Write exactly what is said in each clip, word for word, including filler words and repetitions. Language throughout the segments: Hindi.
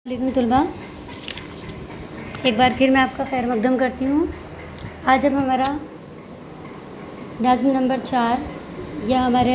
वालेकुम तलबा, एक बार फिर मैं आपका खैर मकदम करती हूँ। आज हम हमारा नज़्म नंबर चार या हमारे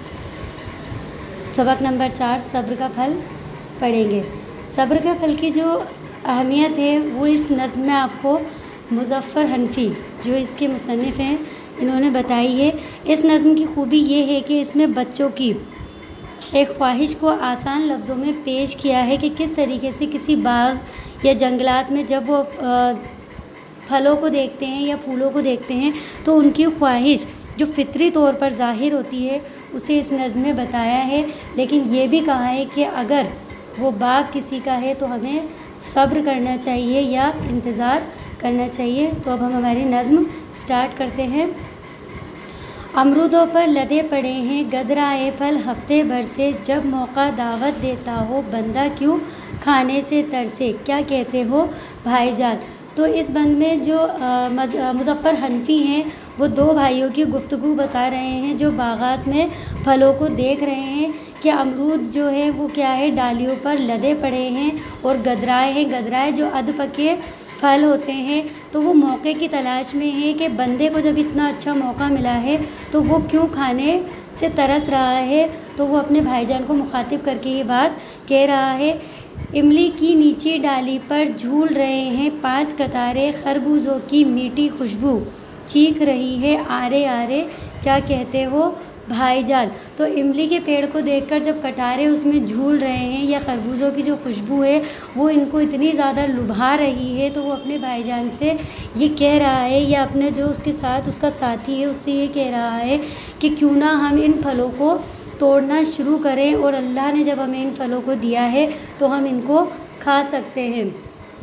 सबक नंबर चार सब्र का फल पढ़ेंगे। सब्र का फल की जो अहमियत है वो इस नज़्म में आपको मुज़फ़्फ़र हनफ़ी जो इसके मुसन्निफ़ हैं इन्होंने बताई है। इस नज़्म की खूबी ये है कि इसमें बच्चों की एक ख्वाहिश को आसान लफ्ज़ों में पेश किया है कि किस तरीके से किसी बाग या जंगलात में जब वो फलों को देखते हैं या फूलों को देखते हैं तो उनकी ख्वाहिश जो फितरी तौर पर ज़ाहिर होती है उसे इस नज़्म में बताया है। लेकिन ये भी कहा है कि अगर वो बाग किसी का है तो हमें सब्र करना चाहिए या इंतज़ार करना चाहिए। तो अब हम हमारी नज़्म स्टार्ट करते हैं। अमरूदों पर लदे पड़े हैं गदराए फल हफ्ते भर से, जब मौका दावत देता हो बंदा क्यों खाने से तरसे, क्या कहते हो भाईजान। तो इस बंद में जो मुज़फ़्फ़र हनफ़ी हैं वो दो भाइयों की गुफ्तगू बता रहे हैं जो बागात में फलों को देख रहे हैं कि अमरूद जो है वो क्या है डालियों पर लदे पड़े हैं और गदराए हैं। गदराए जो अध पके फल होते हैं तो वो मौके की तलाश में है कि बंदे को जब इतना अच्छा मौका मिला है तो वो क्यों खाने से तरस रहा है। तो वो अपने भाईजान को मुखातिब करके ये बात कह रहा है। इमली की नीची डाली पर झूल रहे हैं पांच कतारे, खरबूजों की मीठी खुशबू चीख रही है आरे आरे, क्या कहते हो भाईजान। तो इमली के पेड़ को देखकर जब कटारे उसमें झूल रहे हैं या खरबूजों की जो खुशबू है वो इनको इतनी ज़्यादा लुभा रही है तो वो अपने भाईजान से ये कह रहा है या अपने जो उसके साथ उसका साथी है उससे ये कह रहा है कि क्यों ना हम इन फलों को तोड़ना शुरू करें और अल्लाह ने जब हमें इन फलों को दिया है तो हम इनको खा सकते हैं।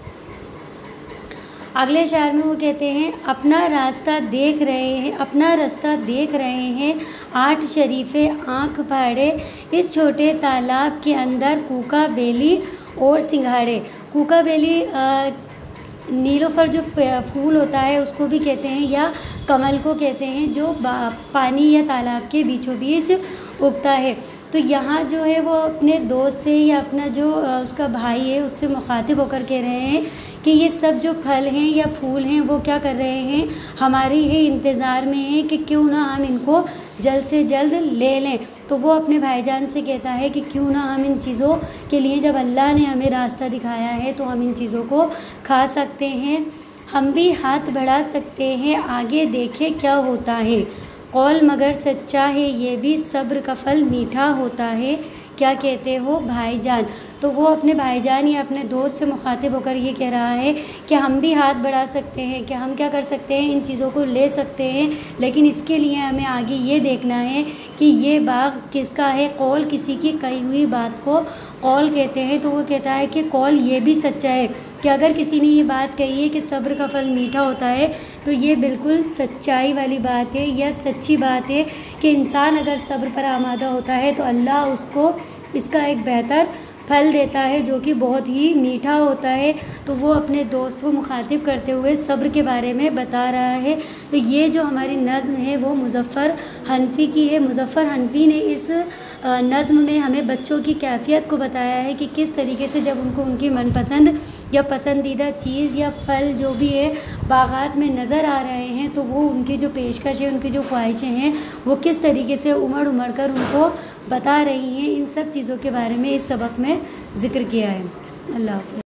अगले शायर में वो कहते हैं अपना रास्ता देख रहे हैं अपना रास्ता देख रहे हैं आठ शरीफे आँख फाड़े, इस छोटे तालाब के अंदर कूका बेली और सिंघाड़े। कूका बेली नीलोफर जो फूल होता है उसको भी कहते हैं या कमल को कहते हैं जो पानी या तालाब के बीचों बीच उगता है। तो यहाँ जो है वो अपने दोस्त है या अपना जो उसका भाई है उससे मुखातिब होकर कह रहे हैं कि ये सब जो फल हैं या फूल हैं वो क्या कर रहे हैं हमारी ही इंतज़ार में है कि क्यों ना हम इनको जल्द से जल्द ले लें। तो वो अपने भाईजान से कहता है कि क्यों ना हम इन चीज़ों के लिए जब अल्लाह ने हमें रास्ता दिखाया है तो हम इन चीज़ों को खा सकते हैं। हम भी हाथ बढ़ा सकते हैं आगे देखें क्या होता है, कौल मगर सच्चा है ये भी सब्र का फल मीठा होता है, क्या कहते हो भाईजान। तो वो अपने भाईजान या अपने दोस्त से मुखातिब होकर ये कह रहा है कि हम भी हाथ बढ़ा सकते हैं कि हम क्या कर सकते हैं इन चीज़ों को ले सकते हैं, लेकिन इसके लिए हमें आगे ये देखना है कि ये बाग किसका है। कौल किसी की कही हुई बात को कौल कहते हैं। तो वो कहता है कि कौल ये भी सच्चा है कि अगर किसी ने ये बात कही है कि सब्र का फल मीठा होता है तो ये बिल्कुल सच्चाई वाली बात है या सच्ची बात है कि इंसान अगर सब्र पर आमादा होता है तो अल्लाह उसको इसका एक बेहतर फल देता है जो कि बहुत ही मीठा होता है। तो वो अपने दोस्त को मुखातिब करते हुए सब्र के बारे में बता रहा है। तो ये जो हमारी नज़्म है वो मुज़फ़्फ़र हनफ़ी की है। मुज़फ़्फ़र हनफ़ी ने इस नज़्म में हमें बच्चों की कैफ़ियत को बताया है कि किस तरीके से जब उनको उनकी मनपसंद या पसंदीदा चीज़ या फल जो भी है बागात में नज़र आ रहे हैं तो वो उनकी जो पेशकश है उनकी जो ख्वाहिशें हैं वो किस तरीके से उमड़ उमड़ कर उनको बता रही हैं। इन सब चीज़ों के बारे में इस सबक में ज़िक्र किया है। अल्लाह हाफ़िज़।